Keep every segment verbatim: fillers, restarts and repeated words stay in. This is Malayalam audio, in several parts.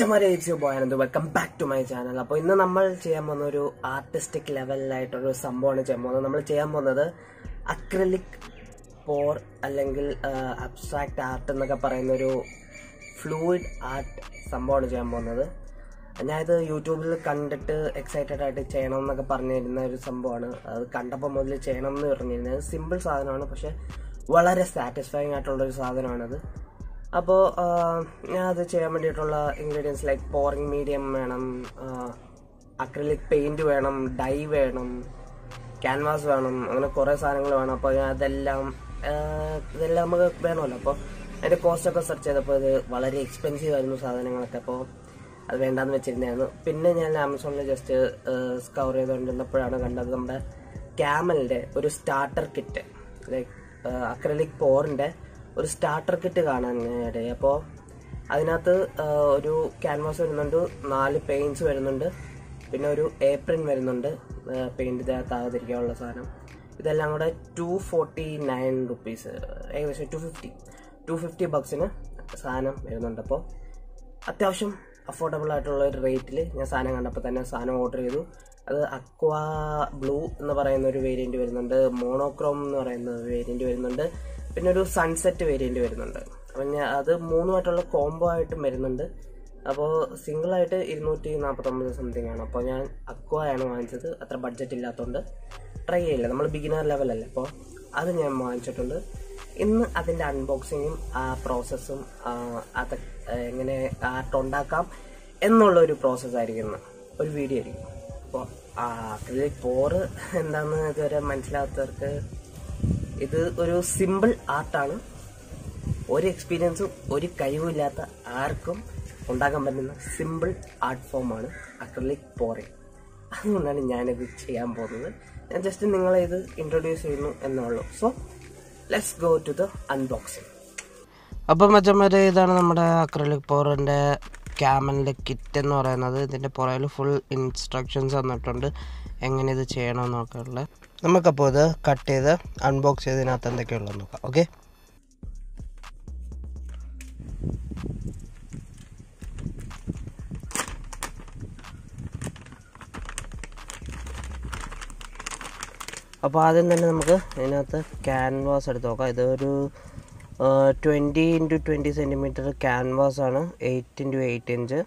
മച്ചന്മാരെ, it's your boy Anand. Welcome back to my channel. അപ്പോൾ ഇന്ന് നമ്മൾ ചെയ്യാൻ പോകുന്ന ഒരു ആർട്ടിസ്റ്റിക് ലെവലിലായിട്ടൊരു സംഭവമാണ് ചെയ്യാൻ പോകുന്നത്. നമ്മൾ ചെയ്യാൻ പോകുന്നത് അക്രിലിക് പോർ അല്ലെങ്കിൽ അബ്സ്ട്രാക്ട് ആർട്ട് എന്നൊക്കെ പറയുന്ന ഒരു ഫ്ലൂയിഡ് ആർട്ട് സംഭവമാണ് ചെയ്യാൻ പോകുന്നത്. ഞാനിത് യൂട്യൂബിൽ കണ്ടിട്ട് എക്സൈറ്റഡ് ആയിട്ട് ചെയ്യണം എന്നൊക്കെ പറഞ്ഞിരുന്ന ഒരു സംഭവമാണ്. അത് കണ്ടപ്പോൾ മുതൽ ചെയ്യണം എന്ന് പറഞ്ഞിരുന്നത്. സിമ്പിൾ സാധനമാണ്, പക്ഷെ വളരെ സാറ്റിസ്ഫൈങ് ആയിട്ടുള്ളൊരു സാധനമാണത്. അപ്പോൾ ഞാൻ അത് ചെയ്യാൻ വേണ്ടിയിട്ടുള്ള ഇൻഗ്രീഡിയൻസ് ലൈക്ക് പോറിങ് മീഡിയം വേണം, അക്രിലിക് പെയിൻറ് വേണം, ഡൈ വേണം, ക്യാൻവാസ് വേണം, അങ്ങനെ കുറേ സാധനങ്ങൾ വേണം. അപ്പോൾ ഞാൻ അതെല്ലാം ഇതെല്ലാം നമുക്ക് വേണമല്ലോ. അപ്പോൾ അതിൻ്റെ കോസ്റ്റൊക്കെ സെർച്ച് ചെയ്തപ്പോൾ ഇത് വളരെ എക്സ്പെൻസീവ് ആയിരുന്നു സാധനങ്ങളൊക്കെ. അപ്പോൾ അത് വേണ്ടാന്ന് വെച്ചിരുന്നായിരുന്നു. പിന്നെ ഞാൻ ആമസോണിൽ ജസ്റ്റ് സ്കവർ ചെയ്തുകൊണ്ടിരുന്നപ്പോഴാണ് കണ്ടത് നമ്മുടെ ക്യാമലിൻ്റെ ഒരു സ്റ്റാർട്ടർ കിറ്റ്, ലൈക്ക് അക്രിലിക് പോറിൻ്റെ ഒരു സ്റ്റാർട്ടർ കിറ്റ് കാണാൻ ഇടയായി. അപ്പോൾ അതിനകത്ത് ഒരു ക്യാൻവാസ് വരുന്നുണ്ട്, നാല് പെയിൻറ്റ്സ് വരുന്നുണ്ട്, പിന്നെ ഒരു ഏപ്രിൻ വരുന്നുണ്ട് പെയിൻറ്റ് ഇതിനകത്താകാതിരിക്കാനുള്ള സാധനം. ഇതെല്ലാം കൂടെ ടു ഫോർട്ടി നയൻ റുപ്പീസ്, ഏകദേശം ടു ഫിഫ്റ്റി ടു ഫിഫ്റ്റി ബക്സിന് സാധനം വരുന്നുണ്ട്. അപ്പോൾ അത്യാവശ്യം അഫോർഡബിൾ ആയിട്ടുള്ള ഒരു റേറ്റിൽ ഞാൻ സാധനം കണ്ടപ്പോൾ തന്നെ സാധനം ഓർഡർ ചെയ്തു. അത് അക്വ ബ്ലൂ എന്ന് പറയുന്ന ഒരു വേരിയൻറ്റ് വരുന്നുണ്ട്, മോണോക്രോം എന്ന് പറയുന്ന വേരിയൻറ്റ് വരുന്നുണ്ട്, പിന്നെ ഒരു സൺസെറ്റ് വേരിയൻറ്റ് വരുന്നുണ്ട്. അപ്പം ഞാൻ അത് മൂന്നുമായിട്ടുള്ള കോംബോ ആയിട്ടും വരുന്നുണ്ട്. അപ്പോൾ സിംഗിളായിട്ട് ഇരുന്നൂറ്റി നാൽപ്പത്തൊമ്പത് സംതിങ് ആണ്. അപ്പോൾ ഞാൻ അക്വയാണ് വാങ്ങിച്ചത്. അത്ര ബഡ്ജറ്റ് ഇല്ലാത്തതുകൊണ്ട് ട്രൈ ചെയ്യില്ല, നമ്മൾ ബിഗിനർ ലെവലല്ലേ. അപ്പോൾ അത് ഞാൻ വാങ്ങിച്ചിട്ടുണ്ട്. ഇന്ന് അതിൻ്റെ അൺബോക്സിങ്ങും ആ പ്രോസസ്സും അത് എങ്ങനെ ആർട്ട് ഉണ്ടാക്കാം എന്നുള്ള ഒരു പ്രോസസ്സായിരിക്കും, ഒരു വീഡിയോ ആയിരിക്കും. അപ്പോൾ അക്രിലിക് പോറ് എന്താണെന്ന് ഇതുവരെ മനസ്സിലാത്തവർക്ക് ഇത് ഒരു സിമ്പിൾ ആർട്ടാണ്. ഒരു എക്സ്പീരിയൻസും ഒരു കഴിവുമില്ലാത്ത ആർക്കും ഉണ്ടാക്കാൻ പറ്റുന്ന സിമ്പിൾ ആർട്ട് ഫോമാണ് അക്രിലിക് പോറിങ്. അതുകൊണ്ടാണ് ഞാനിത് ചെയ്യാൻ പോകുന്നത്. ഞാൻ ജസ്റ്റ് നിങ്ങളെ ഇത് ഇൻട്രൊഡ്യൂസ് ചെയ്യുന്നു എന്നുള്ളൂ. So let's go to the unboxing. അപ്പം മച്ചന്മാരെ, ഇതാണ് നമ്മുടെ അക്രിലിക് പോറിൻ്റെ ക്യാമലിൻ്റെ കിറ്റ് എന്ന് പറയുന്നത്. ഇതിൻ്റെ പുറകിൽ ഫുൾ ഇൻസ്ട്രക്ഷൻസ് തന്നിട്ടുണ്ട് എങ്ങനെ ഇത് ചെയ്യണമെന്നൊക്കെ ഉള്ളത്. നമുക്കപ്പോൾ ഇത് കട്ട് ചെയ്ത് അൺബോക്സ് ചെയ്തതിനകത്ത് എന്തൊക്കെയുള്ളതെന്ന് നോക്കാം. ഓക്കെ, അപ്പോൾ ആദ്യം തന്നെ നമുക്ക് ഇതിനകത്ത് ക്യാൻവാസ് എടുത്ത് നോക്കാം. ഇതൊരു twenty into twenty centimetre canvas ആണ്, എയ്റ്റ് ഇൻറ്റു എയ്റ്റ് ഇഞ്ച്.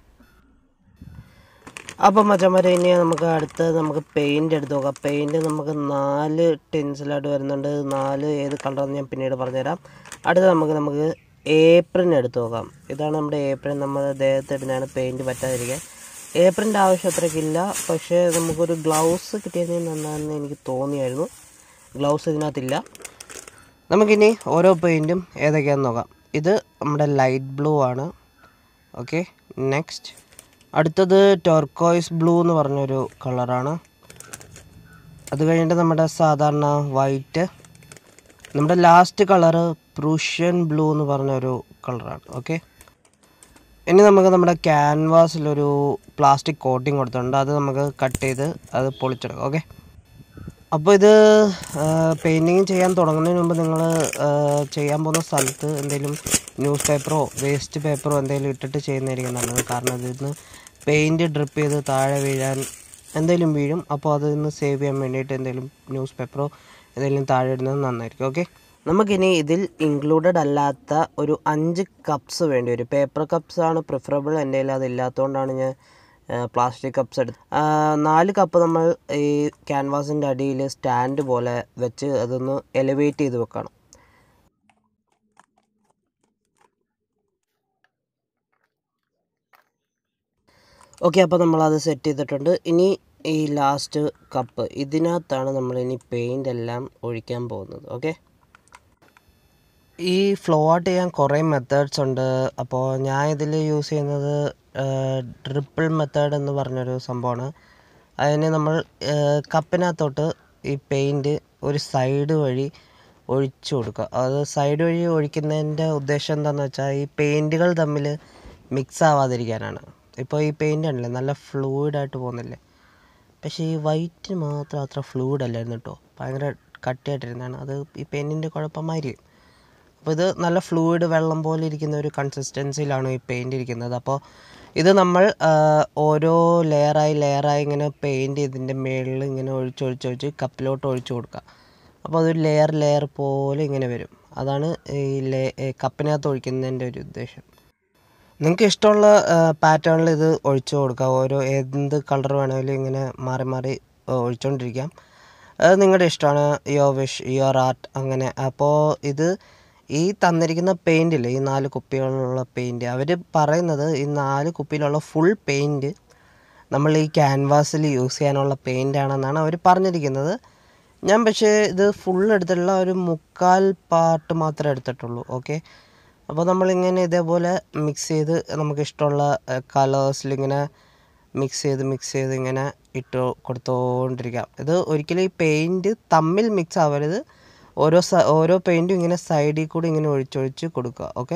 അപ്പം മച്ചന്മാരെ, ഇനി നമുക്ക് അടുത്ത് നമുക്ക് പെയിൻറ്റ് എടുത്ത് നോക്കാം. പെയിൻറ്റ് നമുക്ക് നാല് ടിൻസിലായിട്ട് വരുന്നുണ്ട്. നാല് ഏത് കളറെന്ന് ഞാൻ പിന്നീട് പറഞ്ഞുതരാം. അടുത്ത് നമുക്ക് നമുക്ക് ഏപ്രിൻ എടുത്ത് നോക്കാം. ഇതാണ് നമ്മുടെ ഏപ്രിൻ. നമ്മൾ ദേഹത്ത് ഇടുന്നതാണ് പെയിൻറ്റ് പറ്റാതിരിക്കാൻ. ഏപ്രിൻ്റെ ആവശ്യം അത്രയ്ക്കില്ല, പക്ഷേ നമുക്കൊരു ഗ്ലൗസ് കിട്ടിയതിന് നന്നാണെന്ന് എനിക്ക് തോന്നിയായിരുന്നു. ഗ്ലൗസ് ഇതിനകത്തില്ല. നമുക്കിനി ഓരോ പെയിൻറ്റും ഏതൊക്കെയാണെന്ന് നോക്കാം. ഇത് നമ്മുടെ ലൈറ്റ് ബ്ലൂ ആണ്. ഓക്കെ, നെക്സ്റ്റ് അടുത്തത് ടർക്കോയ്സ് ബ്ലൂ എന്ന് പറഞ്ഞൊരു കളറാണ്. അത് കഴിഞ്ഞിട്ട് നമ്മുടെ സാധാരണ വൈറ്റ്. നമ്മുടെ ലാസ്റ്റ് കളറ് പ്രൂഷ്യൻ ബ്ലൂ എന്ന് പറഞ്ഞൊരു കളറാണ്. ഓക്കെ, ഇനി നമുക്ക് നമ്മുടെ ക്യാൻവാസിലൊരു പ്ലാസ്റ്റിക് കോട്ടിങ് കൊടുത്തിട്ടുണ്ട്. അത് നമുക്ക് കട്ട് ചെയ്ത് അത് പൊളിച്ചെടുക്കാം. ഓക്കെ, അപ്പോൾ ഇത് പെയിൻറ്റിങ് ചെയ്യാൻ തുടങ്ങുന്നതിന് മുമ്പ് നിങ്ങൾ ചെയ്യാൻ പോകുന്ന സ്ഥലത്ത് എന്തെങ്കിലും ന്യൂസ് പേപ്പറോ വേസ്റ്റ് പേപ്പറോ എന്തെങ്കിലും ഇട്ടിട്ട് ചെയ്യുന്നതായിരിക്കും നല്ലത്. കാരണം ഇതിന്ന് പെയിൻറ്റ് ഡ്രിപ്പ് ചെയ്ത് താഴെ വീഴാൻ എന്തെങ്കിലും വീഴും. അപ്പോൾ അതിന്ന് സേവ് ചെയ്യാൻ വേണ്ടിയിട്ട് എന്തെങ്കിലും ന്യൂസ് പേപ്പറോ എന്തെങ്കിലും താഴെ ഇടുന്നത് നന്നായിരിക്കും. ഓക്കെ, നമുക്കിനി ഇതിൽ ഇൻക്ലൂഡഡ് അല്ലാത്ത ഒരു അഞ്ച് കപ്സ് വേണ്ടി വരും. പേപ്പർ കപ്സ് ആണ് പ്രിഫറബിൾ. എൻ്റെ കയ്യിൽ അതില്ലാത്തതുകൊണ്ടാണ് ഞാൻ പ്ലാസ്റ്റിക് കപ്സ് എടുത്ത്. നാല് കപ്പ് നമ്മൾ ഈ ക്യാൻവാസിൻ്റെ അടിയിൽ സ്റ്റാൻഡ് പോലെ വെച്ച് അതൊന്ന് എലിവേറ്റ് ചെയ്ത് വെക്കണം. ഓക്കെ, അപ്പോൾ നമ്മളത് സെറ്റ് ചെയ്തിട്ടുണ്ട്. ഇനി ഈ ലാസ്റ്റ് കപ്പ്, ഇതിനകത്താണ് നമ്മളിനി പെയിൻ്റ് എല്ലാം ഒഴിക്കാൻ പോകുന്നത്. ഓക്കെ, ഈ ഫ്ലോ ഔട്ട് ചെയ്യാൻ കുറേ മെത്തേഡ്സ് ഉണ്ട്. അപ്പോൾ ഞാൻ ഇതിൽ യൂസ് ചെയ്യുന്നത് ഡ്രിപ്പിൾ മെത്തേഡ് എന്ന് പറഞ്ഞൊരു സംഭവമാണ്. അതിന് നമ്മൾ കപ്പിനകത്തോട്ട് ഈ പെയിൻറ്റ് ഒരു സൈഡ് വഴി ഒഴിച്ചു കൊടുക്കുക. അത് സൈഡ് വഴി ഒഴിക്കുന്നതിൻ്റെ ഉദ്ദേശം എന്താണെന്ന് വെച്ചാൽ ഈ പെയിൻറ്റുകൾ തമ്മിൽ മിക്സ് ആവാതിരിക്കാനാണ്. ഇപ്പോൾ ഈ പെയിൻ്റ് ആണല്ലേ നല്ല ഫ്ലൂയിഡായിട്ട് പോകുന്നില്ലേ, പക്ഷേ ഈ വൈറ്റ് മാത്രം അത്ര ഫ്ലൂയിഡ് അല്ലായിരുന്നു കേട്ടോ, ഭയങ്കര കട്ടിയായിട്ടിരുന്നതാണ്. അത് ഈ പെയിൻറ്റിൻ്റെ കുഴപ്പമായിരിക്കും. അപ്പോൾ ഇത് നല്ല ഫ്ലൂയിഡ് വെള്ളം പോലെ ഇരിക്കുന്ന ഒരു കൺസിസ്റ്റൻസിയിലാണ് ഈ പെയിൻറ്റ് ഇരിക്കുന്നത്. അപ്പോൾ ഇത് നമ്മൾ ഓരോ ലെയറായി ലെയറായി ഇങ്ങനെ പെയിൻറ്റ് ഇതിൻ്റെ മുകളിൽ ഇങ്ങനെ ഒഴിച്ചൊഴിച്ചൊഴിച്ച് കപ്പിലോട്ട് ഒഴിച്ചു കൊടുക്കുക. അപ്പോൾ അതൊരു ലെയർ ലെയർ പോലെ ഇങ്ങനെ വരും. അതാണ് ഈ ലേ കപ്പിനകത്ത് ഒഴിക്കുന്നതിൻ്റെ ഒരു ഉദ്ദേശം. നിങ്ങൾക്ക് ഇഷ്ടമുള്ള പാറ്റേണിൽ ഇത് ഒഴിച്ചു കൊടുക്കാം. ഓരോ എന്ത് കളർ വേണമെങ്കിലും ഇങ്ങനെ മാറി മാറി ഒഴിച്ചുകൊണ്ടിരിക്കാം. അത് നിങ്ങളുടെ ഇഷ്ടമാണ്. യുവർ വിഷ്, യുവർ ആർട്ട്, അങ്ങനെ. അപ്പോൾ ഇത് ഈ തന്നിരിക്കുന്ന പെയിൻറ്റില്ലേ, ഈ നാല് കുപ്പികളിലുള്ള പെയിൻറ്റ്, അവർ പറയുന്നത് ഈ നാല് കുപ്പിയിലുള്ള ഫുൾ പെയിൻറ്റ് നമ്മൾ ഈ ക്യാൻവാസിൽ യൂസ് ചെയ്യാനുള്ള പെയിൻ്റാണെന്നാണ് അവർ പറഞ്ഞിരിക്കുന്നത്. ഞാൻ പക്ഷേ ഇത് ഫുൾ എടുത്തിട്ടുള്ള ഒരു മുക്കാൽ പാർട്ട് മാത്രമേ എടുത്തിട്ടുള്ളൂ. ഓക്കെ, അപ്പോൾ നമ്മളിങ്ങനെ ഇതേപോലെ മിക്സ് ചെയ്ത് നമുക്കിഷ്ടമുള്ള കളേഴ്സിലിങ്ങനെ മിക്സ് ചെയ്ത് മിക്സ് ചെയ്ത് ഇങ്ങനെ ഇട്ട് കൊടുത്തുകൊണ്ടിരിക്കാം. ഇത് ഒരിക്കലും ഈ പെയിൻറ്റ് തമ്മിൽ മിക്സ് ആവരുത്. ഓരോ സ ഓരോ പെയിൻറ്റും ഇങ്ങനെ സൈഡിൽ കൂടി ഇങ്ങനെ ഒഴിച്ചൊഴിച്ച് കൊടുക്കുക. ഓക്കെ,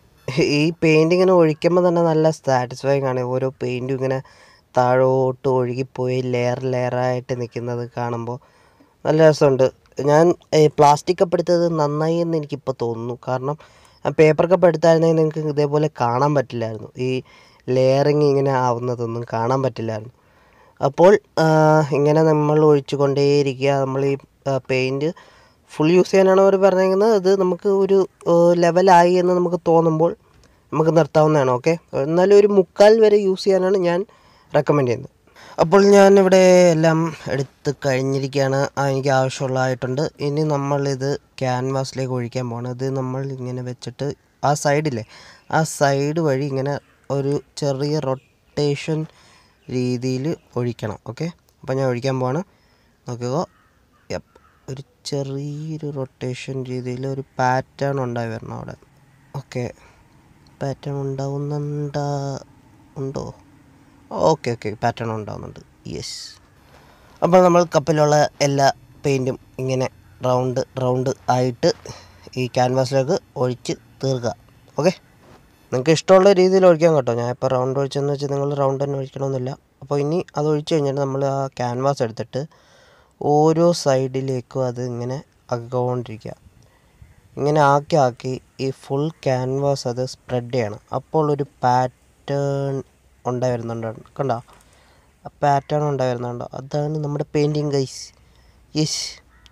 ഈ പെയിൻറ്റ് ഇങ്ങനെ ഒഴിക്കുമ്പോൾ തന്നെ നല്ല സാറ്റിസ്ഫൈങ് ആണ്. ഓരോ പെയിൻറ്റും ഇങ്ങനെ താഴോട്ട് ഒഴുകിപ്പോയി ലെയർ ലെയറായിട്ട് നിൽക്കുന്നത് കാണുമ്പോൾ നല്ല രസമുണ്ട്. ഞാൻ പ്ലാസ്റ്റിക് കപ്പ് എടുത്തത് നന്നായി എന്ന് എനിക്കിപ്പോൾ തോന്നുന്നു. കാരണം പേപ്പർ കപ്പ് എടുത്തായിരുന്നെങ്കിൽ നിങ്ങൾക്ക് ഇതേപോലെ കാണാൻ പറ്റില്ലായിരുന്നു. ഈ ലെയറിങ് ഇങ്ങനെ ആവുന്നതൊന്നും കാണാൻ പറ്റില്ലായിരുന്നു. അപ്പോൾ ഇങ്ങനെ നമ്മൾ ഒഴിച്ചു കൊണ്ടേയിരിക്കുക. നമ്മൾ ഈ പെയിൻറ്റ് ഫുൾ യൂസ് ചെയ്യാനാണ് അവർ പറഞ്ഞിരിക്കുന്നത്. അത് നമുക്ക് ഒരു ലെവലായി എന്ന് നമുക്ക് തോന്നുമ്പോൾ നമുക്ക് നിർത്താവുന്നതാണ്. ഓക്കെ, എന്നാലും ഒരു മുക്കാൽ വരെ യൂസ് ചെയ്യാനാണ് ഞാൻ റെക്കമെൻഡ് ചെയ്യുന്നത്. അപ്പോൾ ഞാനിവിടെ എല്ലാം എടുത്ത് കഴിഞ്ഞിരിക്കുകയാണ്. എനിക്ക് ആവശ്യമുള്ളതായിട്ടുണ്ട്. ഇനി നമ്മളിത് ക്യാൻവാസിലേക്ക് ഒഴിക്കാൻ പോകണം. ഇത് നമ്മൾ ഇങ്ങനെ വെച്ചിട്ട് ആ സൈഡിലെ ആ സൈഡ് വഴി ഇങ്ങനെ ഒരു ചെറിയ റൊട്ടേഷൻ രീതിയിൽ ഒഴിക്കണം. ഓക്കെ, അപ്പോൾ ഞാൻ ഒഴിക്കാൻ പോവാണ്. നോക്കുക, യപ്പ്, ഒരു ചെറിയൊരു റൊട്ടേഷൻ രീതിയിൽ ഒരു പാറ്റേൺ ഉണ്ടായി വരണം അവിടെ. ഓക്കെ, പാറ്റേൺ ഉണ്ടാവുന്നുണ്ടാ ഉണ്ടോ? ഓക്കെ ഓക്കെ പാറ്റേൺ ഉണ്ടാവുന്നുണ്ട്. യെസ്. അപ്പോൾ നമ്മൾ കപ്പിലുള്ള എല്ലാ പെയിൻറ്റും ഇങ്ങനെ റൗണ്ട് റൗണ്ട് ആയിട്ട് ഈ ക്യാൻവാസിലേക്ക് ഒഴിച്ച് തീർക്കുക. ഓക്കെ, നിങ്ങൾക്ക് ഇഷ്ടമുള്ള രീതിയിൽ ഒഴിക്കാൻ കേട്ടോ. ഞാൻ ഇപ്പോൾ റൗണ്ട് ഒഴിച്ചെന്ന് വെച്ചാൽ നിങ്ങൾ റൗണ്ട് തന്നെ ഒഴിക്കണമെന്നില്ല. അപ്പോൾ ഇനി അത് ഒഴിച്ച് കഴിഞ്ഞിട്ട് നമ്മൾ ആ ക്യാൻവാസ് എടുത്തിട്ട് ഓരോ സൈഡിലേക്കും അത് ഇങ്ങനെ ആക്കിക്കൊണ്ടിരിക്കുക. ഇങ്ങനെ ആക്കി ആക്കി ഈ ഫുൾ ക്യാൻവാസ് അത് സ്പ്രെഡ് ചെയ്യണം. അപ്പോൾ ഒരു പാറ്റേൺ ഉണ്ടായി വരുന്നുണ്ട്. കണ്ടോ, ആ പാറ്റേൺ ഉണ്ടായി വരുന്നുണ്ടോ? അതാണ് നമ്മുടെ പെയിൻറ്റിങ് ഗൈസ്. യെസ്.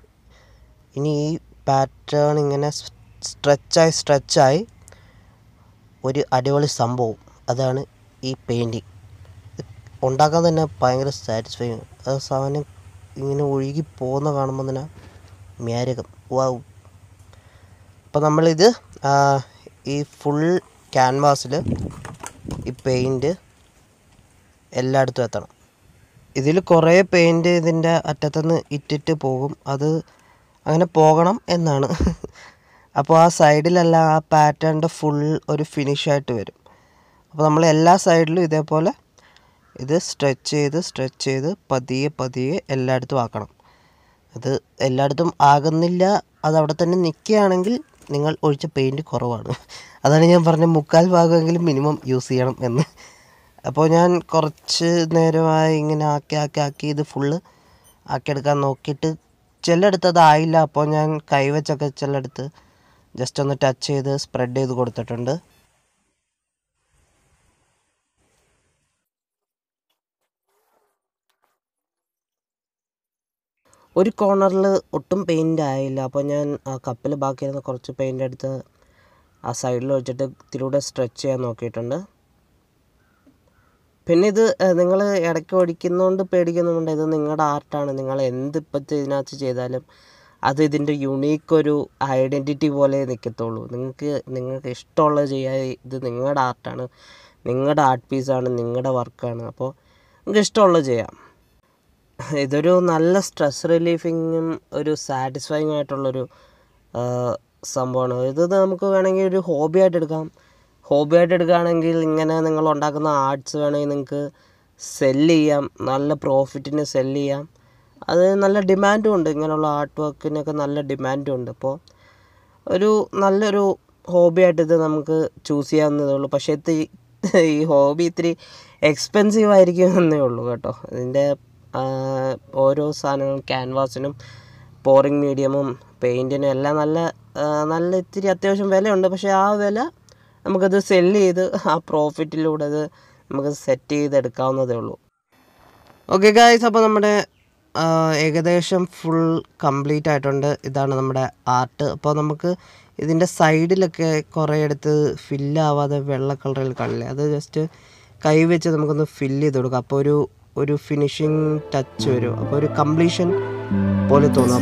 ഇനി ഈ പാറ്റേൺ ഇങ്ങനെ സ്ട്രെച്ചായി സ്ട്രെച്ചായി ഒരു അടിപൊളി സംഭവം, അതാണ് ഈ പെയിൻറ്റിങ്. ഉണ്ടാക്കാൻ തന്നെ ഭയങ്കര സാറ്റിസ്ഫൈങ്. ആ സാധനം ഇങ്ങനെ ഒഴുകി പോകുന്ന കാണുമ്പോൾ തന്നെ മ്യാരകം. വാവ്. അപ്പോൾ നമ്മളിത് ഈ ഫുൾ ക്യാൻവാസിൽ ഈ പെയിൻറ്റ് എല്ലായിടത്തും എത്തണം. ഇതിൽ കുറേ പെയിൻറ്റ് ഇതിൻ്റെ അറ്റത്തുനിന്ന് ഇറ്റിട്ട് പോകും. അത് അങ്ങനെ പോകണം എന്നാണ്. അപ്പോൾ ആ സൈഡിലെല്ലാം ആ പാറ്റേണിൻ്റെ ഫുൾ ഒരു ഫിനിഷായിട്ട് വരും. അപ്പോൾ നമ്മൾ എല്ലാ സൈഡിലും ഇതേപോലെ ഇത് സ്ട്രെച്ച് ചെയ്ത് സ്ട്രെച്ച് ചെയ്ത് പതിയെ പതിയെ എല്ലായിടത്തും ആക്കണം. അത് എല്ലായിടത്തും ആകുന്നില്ല, അതവിടെ തന്നെ നിൽക്കുകയാണെങ്കിൽ നിങ്ങൾ ഒഴിച്ച പെയിൻറ്റ് കുറവാണ്. അതാണ് ഞാൻ പറഞ്ഞ മുക്കാൽ ഭാഗമെങ്കിലും മിനിമം യൂസ് ചെയ്യണം എന്ന്. അപ്പോൾ ഞാൻ കുറച്ച് നേരമായി ഇങ്ങനെ ആക്കി ആക്കി ആക്കി ഇത് ഫുള്ള് ആക്കിയെടുക്കാൻ നോക്കിയിട്ട് ചിലയിടത്ത് അതായില്ല. അപ്പോൾ ഞാൻ കൈവച്ചൊക്കെ ചിലയിടത്ത് ജസ്റ്റ് ഒന്ന് ടച്ച് ചെയ്ത് സ്പ്രെഡ് ചെയ്ത് കൊടുത്തിട്ടുണ്ട്. ഒരു കോർണറിൽ ഒട്ടും പെയിൻ്റ് ആയില്ല. അപ്പോൾ ഞാൻ ആ കപ്പിൽ ബാക്കിയിരുന്ന കുറച്ച് പെയിൻ്റ് എടുത്ത് ആ സൈഡിൽ വെച്ചിട്ട് ഇതിലൂടെ സ്ട്രെച്ച് ചെയ്യാൻ നോക്കിയിട്ടുണ്ട്. പിന്നെ ഇത് നിങ്ങൾ ഇടയ്ക്ക് ഒഴിക്കുന്നതുകൊണ്ട് പേടിക്കുന്നുണ്ട്. ഇത് നിങ്ങളുടെ ആർട്ടാണ്. നിങ്ങൾ എന്തിപ്പത്തെ ഇതിനകത്ത് ചെയ്താലും അത് ഇതിൻ്റെ യുണീക്ക് ഒരു ഐഡൻറ്റിറ്റി പോലെ നിൽക്കത്തുള്ളൂ. നിങ്ങൾക്ക് നിങ്ങൾക്ക് ഇഷ്ടമുള്ളത് ചെയ്യാൻ, ഇത് നിങ്ങളുടെ ആർട്ടാണ്, നിങ്ങളുടെ ആർട്ട് പീസാണ്, നിങ്ങളുടെ വർക്കാണ്. അപ്പോൾ നിങ്ങൾക്ക് ഇഷ്ടമുള്ളത് ചെയ്യാം. ഇതൊരു നല്ല സ്ട്രെസ് റിലീഫിങ്ങും ഒരു സാറ്റിസ്ഫൈങ് ആയിട്ടുള്ളൊരു സംഭവമാണ്. ഇത് നമുക്ക് വേണമെങ്കിൽ ഒരു ഹോബി ആയിട്ട് എടുക്കാം. ഹോബി ആയിട്ട് എടുക്കുകയാണെങ്കിൽ ഇങ്ങനെ നിങ്ങൾ ഉണ്ടാക്കുന്ന ആർട്സ് വേണമെങ്കിൽ നിങ്ങൾക്ക് സെല്ല് ചെയ്യാം, നല്ല പ്രോഫിറ്റിന് സെല്ല് ചെയ്യാം. അത് നല്ല ഡിമാൻഡും ഉണ്ട്. ഇങ്ങനെയുള്ള ആർട്ട് വർക്കിനൊക്കെ നല്ല ഡിമാൻഡും ഉണ്ട്. അപ്പോൾ ഒരു നല്ലൊരു ഹോബി ആയിട്ട് ഇത് നമുക്ക് ചൂസ് ചെയ്യാവുന്നതേ ഉള്ളൂ. പക്ഷേ ഇത് ഈ ഹോബി ഇത്തിരി എക്സ്പെൻസീവ് ആയിരിക്കും എന്നേ ഉള്ളൂ കേട്ടോ. ഇതിൻ്റെ ഓരോ സാധനങ്ങളും ക്യാൻവാസിനും പോറിങ് മീഡിയമും പെയിൻറ്റിനും എല്ലാം നല്ല നല്ല ഇത്തിരി അത്യാവശ്യം വിലയുണ്ട്. പക്ഷേ ആ വില നമുക്കത് സെല്ല് ചെയ്ത് ആ പ്രോഫിറ്റിലൂടെ അത് നമുക്ക് സെറ്റ് ചെയ്തെടുക്കാവുന്നതേ ഉള്ളൂ. ഓക്കെ ഗൈസ്, അപ്പോൾ നമ്മുടെ ഏകദേശം ഫുൾ കംപ്ലീറ്റ് ആയിട്ടുണ്ട്. ഇതാണ് നമ്മുടെ ആർട്ട്. അപ്പോൾ നമുക്ക് ഇതിൻ്റെ സൈഡിലൊക്കെ കുറേ എടുത്ത് ഫില്ലാവാതെ വെള്ള കളറിൽ കാണില്ലേ, അത് ജസ്റ്റ് കൈ വെച്ച് നമുക്കൊന്ന് ഫില്ല് ചെയ്ത് കൊടുക്കാം. അപ്പോൾ ഒരു ഒരു ഫിനിഷിങ് ടച്ച് വരും. അപ്പോൾ ഒരു കംപ്ലീഷൻ പോലെ തോന്നും.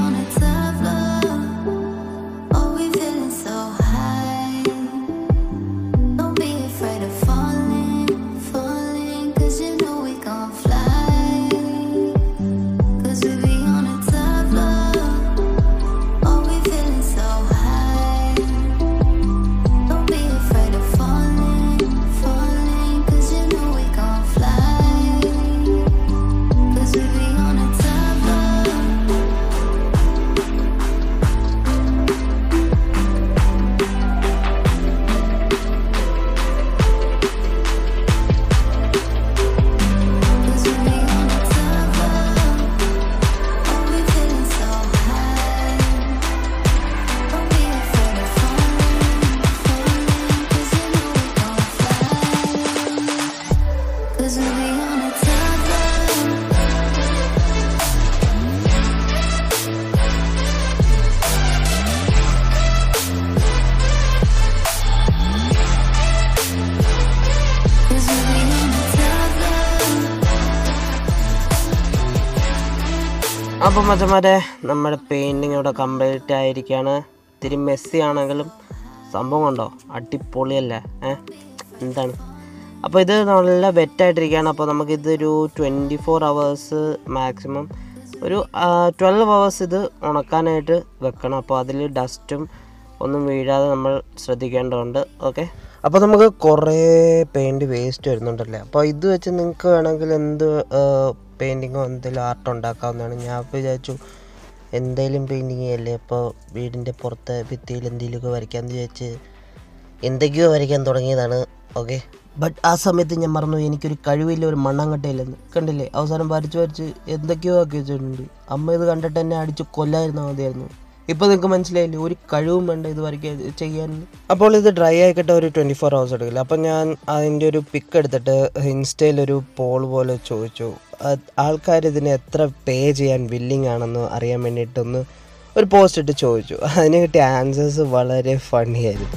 അപ്പോൾ മച്ചന്മാരെ, നമ്മുടെ പെയിൻറ്റിങ് ഇവിടെ കംപ്ലീറ്റ് ആയിരിക്കുകയാണ്. ഇത്തിരി മെസ്സി ആണെങ്കിലും സംഭവം കണ്ടോ, അടിപൊളിയല്ലേ ഏഹ് എന്താണ്. അപ്പോൾ ഇത് നല്ല വെറ്റായിട്ടിരിക്കുകയാണ്. അപ്പോൾ നമുക്കിതൊരു ട്വൻറ്റി ഫോർ അവേഴ്സ് മാക്സിമം ഒരു ട്വൽവ് അവേഴ്സ് ഇത് ഉണക്കാനായിട്ട് വെക്കണം. അപ്പോൾ അതിൽ ഡസ്റ്റും ഒന്നും വീഴാതെ നമ്മൾ ശ്രദ്ധിക്കേണ്ടതുണ്ട്. ഓക്കെ, അപ്പോൾ നമുക്ക് കുറേ പെയിൻറ്റ് വേസ്റ്റ് വരുന്നുണ്ടല്ലേ. അപ്പോൾ ഇത് വെച്ച് നിങ്ങൾക്ക് വേണമെങ്കിൽ എന്ത് പെയിൻറ്റിങ്ങോ എന്തെങ്കിലും ആർട്ട് ഉണ്ടാക്കാവുന്നതാണ്. ഞാൻ വിചാരിച്ചു എന്തെങ്കിലും പെയിൻറ്റിങ് അല്ലേ, അപ്പോൾ വീടിൻ്റെ പുറത്തെ ഭിത്തിയിൽ എന്തെങ്കിലുമൊക്കെ വരയ്ക്കാമെന്ന് വിചാരിച്ച് എന്തൊക്കെയോ വരയ്ക്കാൻ തുടങ്ങിയതാണ്. ഓക്കെ, ബട്ട് ആ സമയത്ത് ഞാൻ മറന്നു എനിക്കൊരു കഴിവില്ല, ഒരു മണ്ണാങ്കട്ടയില്ലെന്ന്. കണ്ടില്ലേ, അവസാനം വരച്ച് വരച്ച് എന്തൊക്കെയോ ആക്കി വെച്ചിട്ടുണ്ട്. അമ്മ ഇത് കണ്ടിട്ട് എന്നെ അടിച്ച് കൊല്ലായിരുന്നാൽ മതിയായിരുന്നു. ഇപ്പോൾ നിങ്ങൾക്ക് മനസ്സിലായില്ലേ, ഒരു കഴിവും വേണ്ട ഇത് വരയ്ക്കാൻ ചെയ്യാൻ. അപ്പോൾ ഇത് ഡ്രൈ ആയിക്കട്ടെ, ഒരു ട്വൻറ്റി ഫോർ ഹവേഴ്സ് എടുക്കില്ല. അപ്പോൾ ഞാൻ അതിൻ്റെ ഒരു പിക്ക് എടുത്തിട്ട് ഇൻസ്റ്റയിലൊരു പോൾ പോലെ ചോദിച്ചു, ആൾക്കാർ ഇതിന് എത്ര പേ ചെയ്യാൻ വില്ലിങ് ആണെന്ന് അറിയാൻ വേണ്ടിയിട്ടൊന്ന് ഒരു പോസ്റ്റ് ഇട്ട് ചോദിച്ചു. അതിന് കിട്ടിയ ആൻസേഴ്സ് വളരെ ഫണ്ണി ആയിരുന്നു.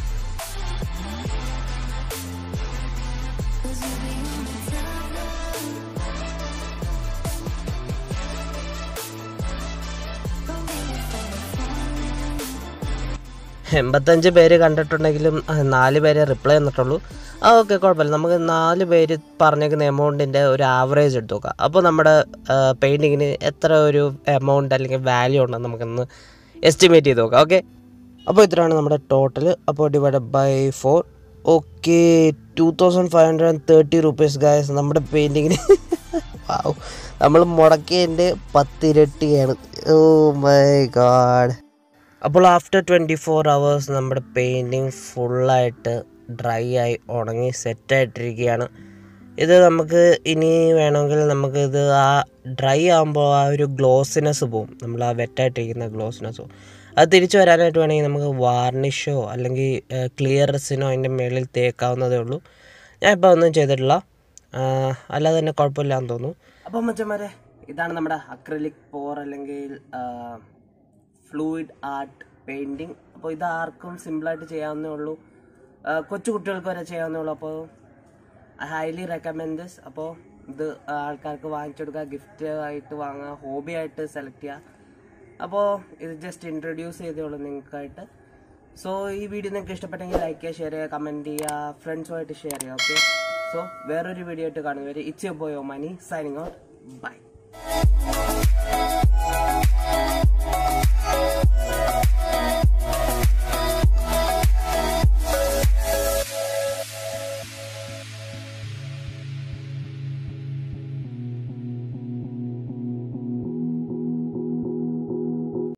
എൺപത്തഞ്ച് പേര് കണ്ടിട്ടുണ്ടെങ്കിലും നാല് പേരെ റിപ്ലൈ തന്നിട്ടുള്ളൂ. ആ ഓക്കെ, കുഴപ്പമില്ല. നമുക്ക് നാല് പേര് പറഞ്ഞേക്കുന്ന എമൗണ്ടിൻ്റെ ഒരു ആവറേജ് എടുത്ത് നോക്കാം. അപ്പോൾ നമ്മുടെ പെയിൻറ്റിങ്ങിന് എത്ര ഒരു എമൗണ്ട് അല്ലെങ്കിൽ വാല്യൂ ഉണ്ടെന്ന് നമുക്കൊന്ന് എസ്റ്റിമേറ്റ് ചെയ്ത് നോക്കാം. ഓക്കെ, അപ്പോൾ ഇത്രയാണ് നമ്മുടെ ടോട്ടൽ. അപ്പോൾ divide by four, okay two thousand five hundred and thirty rupees guys നമ്മുടെ പെയിൻറ്റിങ്ങിന്. വാവ്, നമ്മൾ മുടക്കിയതിൻ്റെ പത്തിരട്ടിയാണ്. Oh my God. അപ്പോൾ ആഫ്റ്റർ ട്വൻറ്റി ഫോർ അവേഴ്സ് നമ്മുടെ പെയിൻറ്റിങ് ഫുള്ളായിട്ട് ഡ്രൈ ആയി ഉണങ്ങി സെറ്റായിട്ടിരിക്കുകയാണ്. ഇത് നമുക്ക് ഇനി വേണമെങ്കിൽ നമുക്കിത് ആ ഡ്രൈ ആകുമ്പോൾ ആ ഒരു ഗ്ലോസിനെസ് പോവും, നമ്മൾ ആ വെറ്റായിട്ടിരിക്കുന്ന ഗ്ലോസിനെസ് പോവും. അത് തിരിച്ചു വരാനായിട്ട് വേണമെങ്കിൽ നമുക്ക് വാർണിഷോ അല്ലെങ്കിൽ ക്ലിയർ റെസിനോ അതിൻ്റെ മുകളിൽ തേക്കാവുന്നതേ ഉള്ളൂ. ഞാൻ ഇപ്പോൾ ഒന്നും ചെയ്തിട്ടില്ല, അല്ലാതെ തന്നെ കുഴപ്പമില്ലാന്ന് തോന്നുന്നു. അപ്പോൾ മച്ചന്മാരെ, ഇതാണ് നമ്മുടെ അക്രിലിക് പോർ അല്ലെങ്കിൽ ഫ്ലൂയിഡ് ആർട്ട് പെയിൻറ്റിങ്. അപ്പോൾ ഇത് ആർക്കും സിമ്പിളായിട്ട് ചെയ്യാവുന്നേ ഉള്ളൂ, കൊച്ചു കുട്ടികൾക്ക് വരെ ചെയ്യാവുന്നേ ഉള്ളൂ. അപ്പോൾ ഐ ഹൈലി റെക്കമെൻഡ് ദിസ്. അപ്പോൾ ഇത് ആൾക്കാർക്ക് വാങ്ങിച്ചെടുക്കുക, ഗിഫ്റ്റ് ആയിട്ട് വാങ്ങുക, ഹോബി ആയിട്ട് സെലക്ട് ചെയ്യുക. അപ്പോൾ ഇത് ജസ്റ്റ് ഇൻട്രൊഡ്യൂസ് ചെയ്തേ ഉള്ളൂ നിങ്ങൾക്കായിട്ട്. സോ ഈ വീഡിയോ നിങ്ങൾക്ക് ഇഷ്ടപ്പെട്ടെങ്കിൽ ലൈക്ക് ചെയ്യുക, ഷെയർ ചെയ്യുക, കമൻറ്റ് ചെയ്യുക, ഫ്രണ്ട്സുമായിട്ട് ഷെയർ ചെയ്യുക. ഓക്കെ, സോ വേറൊരു വീഡിയോ ആയിട്ട് കാണുന്നവരെ ഇറ്റ്സ് യുവർ ബോയ് ഒമാനി സൈനിങ് ഔട്ട്. ബൈ.